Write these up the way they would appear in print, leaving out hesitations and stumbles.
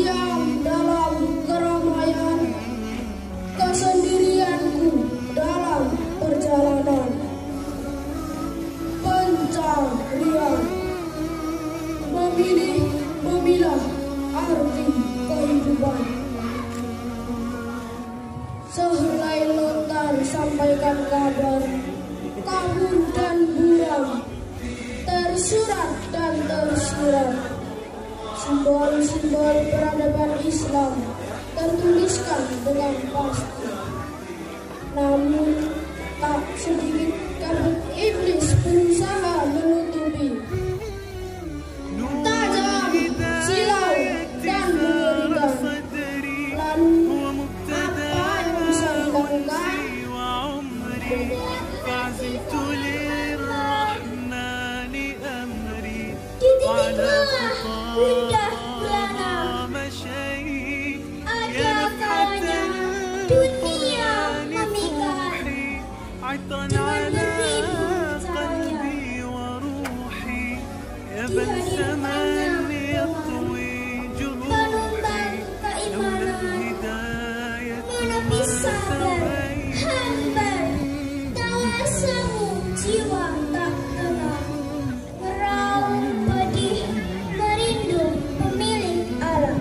diam dalam keramaian, kesendirianku dalam perjalanan pencarian, memilah arti kehidupan. Sehelai lontar sampaikan kabar, kabur dan buram, tersurat dan tersirat. Simbol-simbol peradaban Islam tertuliskan dengan pasti. Namun tak sedikit kabut iblis berusaha menutupi. Tajam, silau, dan mengerikan. Lalu apa yang bisa dilakukan? Di titik lelah, gundah gulana, ada kalanya dunia memikat dengan beribu cahaya. Dihadirkannya Tuhan, penuntang keimanan, menepi sabar, hambar, tawasamu jiwa tak tenang, meraung pedih, merindu pemilik alam.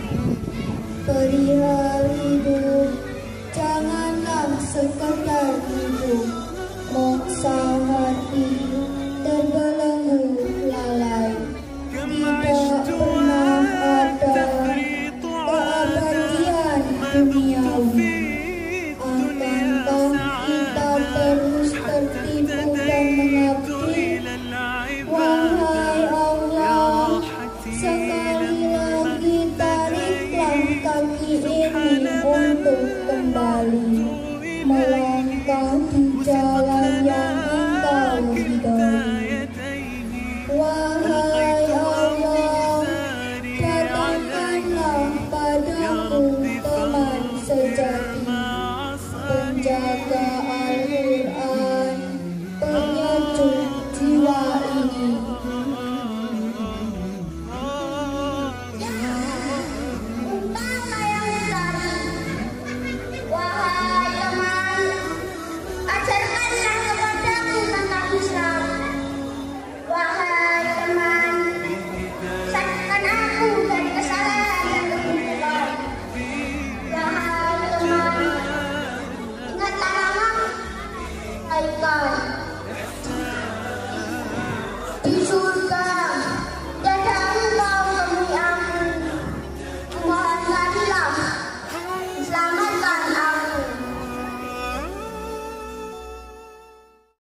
Perihal hidup, janganlah sekedar hidup, moksa hati terbelenggu lalai. Tidak pernah ada keabadian duniawi. Akankah kita terus tertipu dan mengabdi? Wahai Allah, sekali lagi tariklah kaki ini untuk kembali